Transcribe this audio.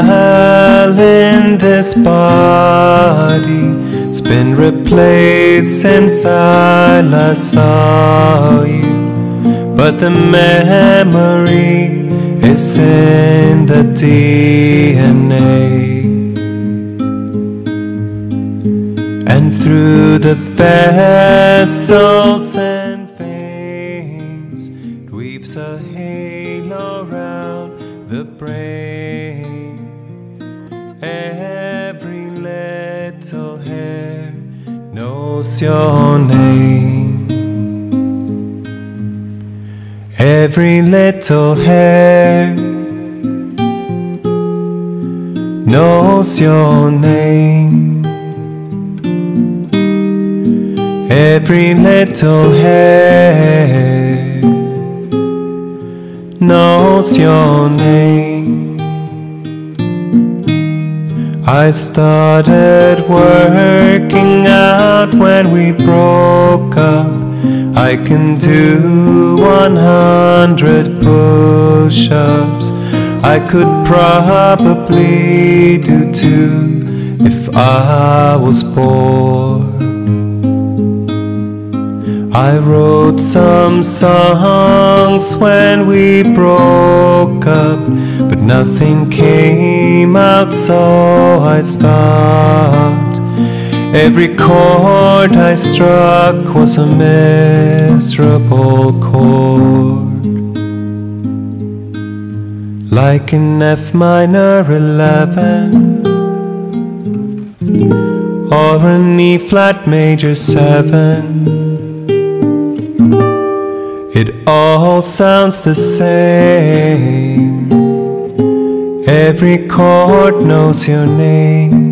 cell in this body. It's been replaced since I last saw you, but the memory is in the DNA. And through the vessels and veins, it weaves a halo round the brain. Every little hair knows your name. Every little hair knows your name. Every little hair knows your name. I started working out when we broke up. I can do 100 push-ups. I could probably do 2 if I was bored. I wrote some songs when we broke up, but nothing came out, so I stopped. Every chord I struck was a miserable chord, like an F minor 11 or an E flat major 7. It all sounds the same. Every chord knows your name.